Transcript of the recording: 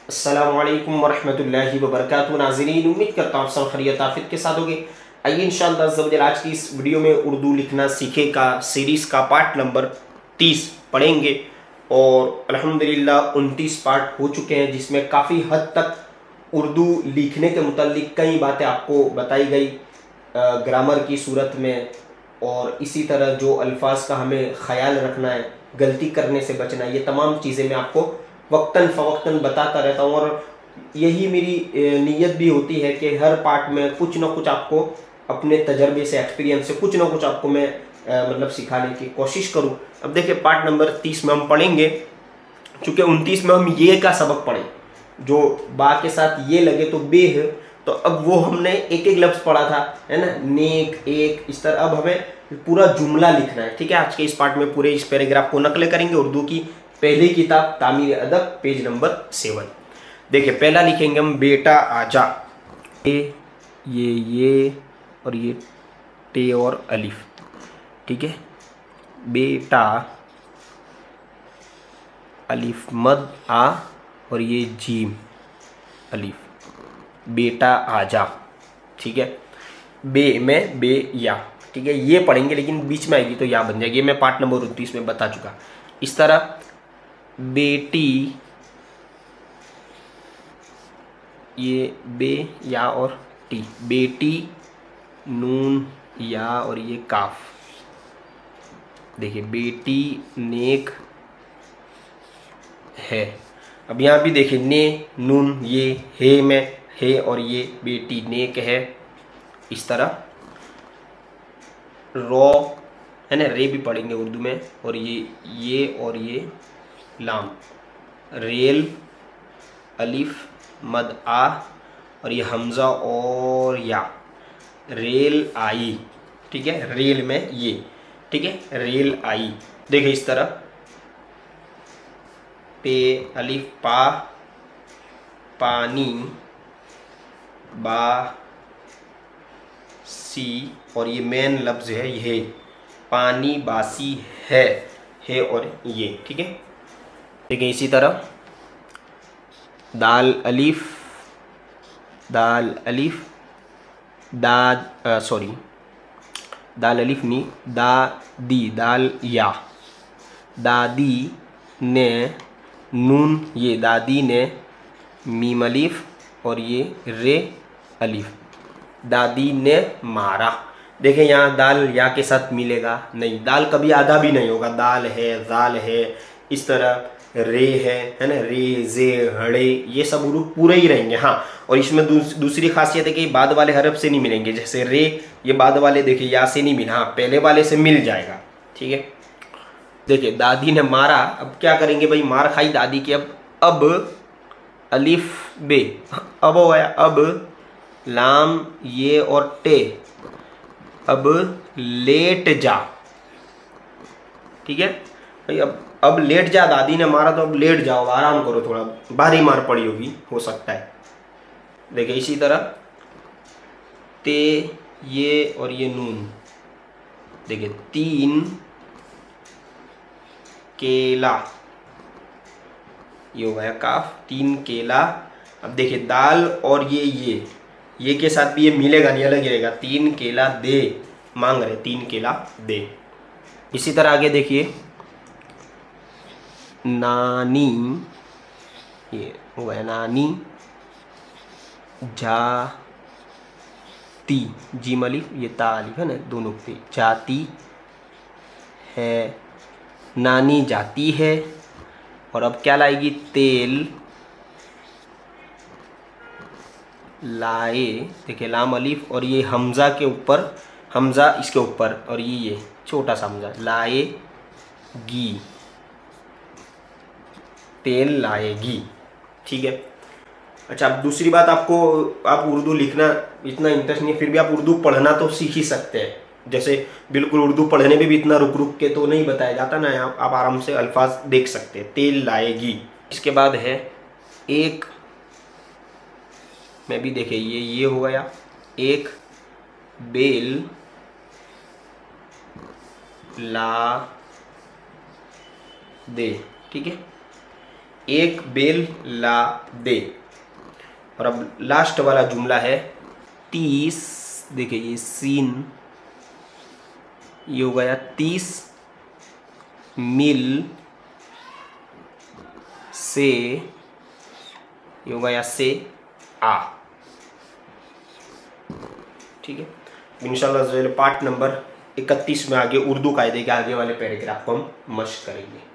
अस्सलामुअलैकुम वरहमतुल्लाहि वबरकातुहू। नाज़रीन, उम्मीद करता हूँ सब खैरियत आफियत के साथ होगे। आइए इंशाअल्लाह अज़्ज़ आज की इस वीडियो में उर्दू लिखना सीखे का सीरीज़ का पार्ट नंबर 30 पढ़ेंगे और अल्हम्दुलिल्लाह 29 पार्ट हो चुके हैं, जिसमें काफ़ी हद तक उर्दू लिखने के मुताल्लिक कई बातें आपको बताई गई ग्रामर की सूरत में, और इसी तरह जो अल्फाज का हमें ख्याल रखना है, गलती करने से बचना है, ये तमाम चीज़ें मैं आपको वक्तन फ़वक्तन बताता रहता हूँ। और यही मेरी नीयत भी होती है कि हर पार्ट में कुछ ना कुछ आपको अपने तजर्बे से, एक्सपीरियंस से कुछ ना कुछ आपको मैं मतलब सिखाने की कोशिश करूँ। अब देखिए, पार्ट नंबर 30 में हम पढ़ेंगे, चूँकि 29 में हम ये का सबक पढ़े, जो बा के साथ ये लगे तो बे है, तो अब वो हमने एक एक लफ्ज़ पढ़ा था, है ना, नेक, एक, इस तरह अब हमें पूरा जुमला लिखना है। ठीक है, आज के इस पार्ट में पूरे इस पैराग्राफ को नकल करेंगे उर्दू की पहली किताब तामीर अदब, पेज नंबर 7। देखिए, पहला लिखेंगे हम बेटा आजा। ये और ये टे और अलिफ। ठीक है, बेटा, अलिफ मद आ और ये जीम अलिफ, बेटा आजा। ठीक है, बे में बे या। ठीक है, ये पढ़ेंगे, लेकिन बीच में आएगी तो या बन जाएगी। मैं पार्ट नंबर 29 में बता चुका। इस तरह बेटी, ये बे या और टी, बेटी, नून या और ये काफ। देखिए, बेटी नेक है। अब यहाँ भी देखिए, ने, नून, ये है में है और ये बेटी नेक है। इस तरह रो, है ना, रे भी पढ़ेंगे उर्दू में, और ये और ये लाम, रेल, अलिफ मद आ और ये हमज़ा और या, रेल आई। ठीक है, रेल में ये, ठीक है, रेल आई। देखिए इस तरह पे, अलिफ पा, पानी, बा, सी और ये मेन लफ्ज़ है ये, पानी बासी है और ये। ठीक है, देखिए इसी तरह दाल अलिफ, दाल अलिफ, दाद, सॉरी, दाल अलिफ नहीं, दादी, दाल या, दादी ने, नून, ये दादी ने, मीम अलिफ और ये रे अलिफ, दादी ने मारा। देखें, यहाँ दाल या के साथ मिलेगा नहीं, दाल कभी आधा भी नहीं होगा, दाल है, दाल है। इस तरह रे है ना, रे, जे, हड़े, ये सब हुरूफ पूरे ही रहेंगे। हाँ, और इसमें दूसरी खासियत है कि बाद वाले हरफ से नहीं मिलेंगे। जैसे रे, ये बाद वाले देखिए या से नहीं मिला, हाँ पहले वाले से मिल जाएगा। ठीक है, देखिए दादी ने मारा। अब क्या करेंगे भाई, मार खाई दादी की। अब अलिफ बे, अब हो गया। अब लाम, ये और टे, अब लेट जा। ठीक है भाई, अब लेट जा, दादी ने मारा तो अब लेट जाओ, आराम करो, थोड़ा भारी मार पड़ी होगी, हो सकता है। देखिए इसी तरह ते, ये और ये नून, देखिए तीन केला, ये हो गया काफ, तीन केला। अब देखिए दाल और ये के साथ भी ये मिलेगा नहीं, अलग ही रहेगा। तीन केला दे, मांग रहे, तीन केला दे। इसी तरह आगे देखिए, नानी, ये हो गया नानी, जाती, जीम अलिफ, ये ता अलिफ है ना, दोनों पे, जाती है, नानी जाती है। और अब क्या लाएगी, तेल लाए। देखिए लाम अलिफ और ये हमज़ा के ऊपर, हमज़ा इसके ऊपर, और ये छोटा सा हमज़ा, लाएगी, तेल लाएगी। ठीक है, अच्छा, अब दूसरी बात, आपको, आप उर्दू लिखना इतना इंटरेस्ट नहीं है, फिर भी आप उर्दू पढ़ना तो सीख ही सकते हैं। जैसे बिल्कुल उर्दू पढ़ने में भी इतना रुक रुक के तो नहीं बताया जाता ना, आप आराम से अल्फाज देख सकते हैं। तेल लाएगी। इसके बाद है एक में भी देखिए, ये हो गया, एक बेल ला दे। ठीक है, एक बेल ला दे। और अब लास्ट वाला जुमला है 30, देखिए ये सीन, ये हो गया 30 मील से, ये हो गया से आ। ठीक है, इंशाल्लाह पार्ट नंबर 31 में आगे उर्दू कायदे के आगे वाले पैराग्राफ को हम मश्क करेंगे।